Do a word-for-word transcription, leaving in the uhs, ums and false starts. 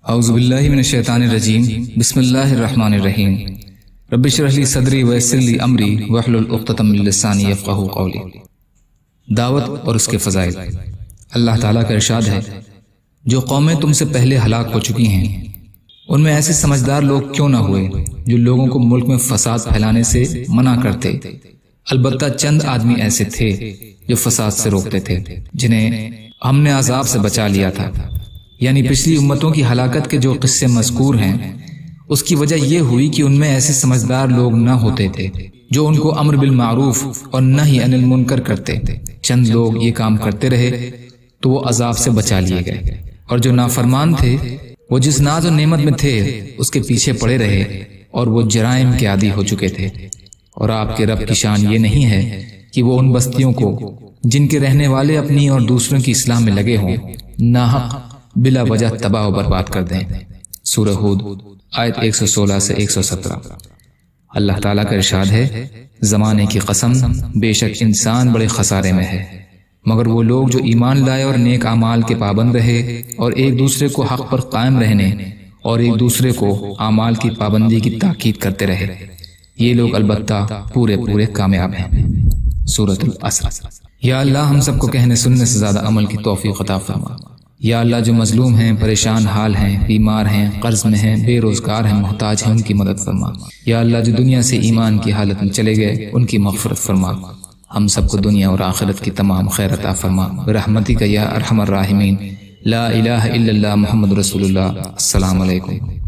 اعوذ باللہ من الشیطان الرجیم بسم اللہ الرحمن الرحیم رب اشرح لی صدری ویسر لی امری واحلل عقدۃ من لسانی یفقہوا قولی۔ دعوت اور اس کے فضائل۔ اللہ تعالیٰ کا ارشاد ہے، جو قومیں تم سے پہلے ہلاک ہو چکی ہیں ان میں ایسے سمجھدار لوگ کیوں نہ ہوئے جو لوگوں کو ملک میں فساد پھیلانے سے منع کرتے، البتہ چند آدمی ایسے تھے جو فساد سے روکتے تھے جنہیں ہم نے عذاب سے بچا لیا تھا۔ یعنی پچھلی امتوں کی ہلاکت کے جو قصے مذکور ہیں اس کی وجہ یہ ہوئی کہ ان میں ایسے سمجھدار لوگ نہ ہوتے تھے جو ان کو امر بالمعروف اور نہی عن المنکر کرتے۔ چند لوگ یہ کام کرتے رہے تو وہ عذاب سے بچا لیے گئے، اور جو نافرمان تھے وہ جس ناز و نعمت میں تھے اس کے پیچھے پڑے رہے اور وہ جرائم کے عادی ہو چکے تھے۔ اور آپ کے رب کی شان یہ نہیں ہے کہ وہ ان بستیوں کو جن کے رہنے والے اپنی اور دوسروں کی اصلاح میں لگے ہوں ناحق بلا وجہ تباہ و برباد کر دیں۔ سورہ ہود آیت ایک سو سولہ سے ایک سو سترہ۔ اللہ تعالیٰ کا ارشاد ہے، زمانے کی قسم بے شک انسان بڑے خسارے میں ہے، مگر وہ لوگ جو ایمان لائے اور نیک اعمال کے پابند رہے اور ایک دوسرے کو حق پر قائم رہنے اور ایک دوسرے کو اعمال کی پابندی کی تاکید کرتے رہے، یہ لوگ البتہ پورے پورے کامیاب ہیں۔ سورۃ العصر۔ یا اللہ ہم سب کو کہنے سننے سے زیادہ عمل کی توفیق عطا فرما۔ یا اللہ جو مظلوم ہیں، پریشان حال ہیں، بیمار ہیں، قرض میں ہیں، بے روزگار ہیں، محتاج ہیں، ان کی مدد فرما۔ یا اللہ جو دنیا سے ایمان کی حالت میں چلے گئے ان کی مغفرت فرما۔ ہم سب کو دنیا اور آخرت کی تمام خیر عطا فرما برحمتک یا ارحم الراحمین۔ لا الہ الا اللہ محمد رسول اللہ۔ السلام علیکم۔